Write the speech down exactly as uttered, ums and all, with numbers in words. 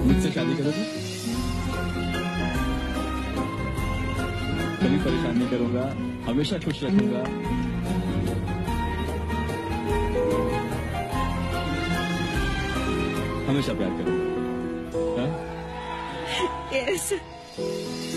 मुझसे शादी करोगे? कभी परेशान नहीं करूंगा, हमेशा खुश रखूंगा। हमेशा प्यार करूंगा। हाँ? यस।